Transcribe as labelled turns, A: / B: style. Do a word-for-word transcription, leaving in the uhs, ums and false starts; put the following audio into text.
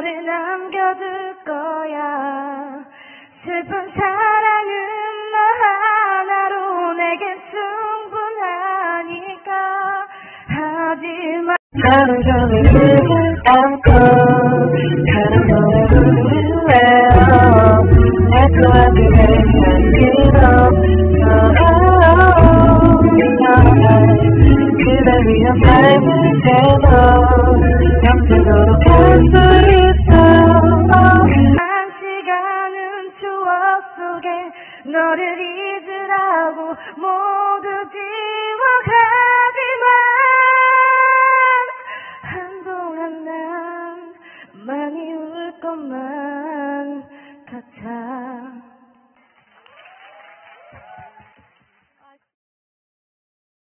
A: 너를 남겨둘 거야. 슬픈 사랑은 너 하나로 내겐 충분하니까. 하지만
B: 하루 종일 눈을 감고 다른 노래 부를래요. 달콤한 그대 향기로 그대 위한 삶을 새도